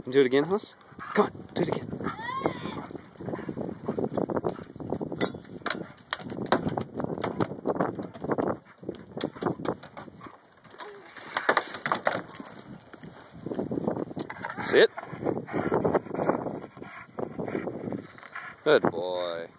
Do it again, Huss. Come on, do it again. Sit. Good boy.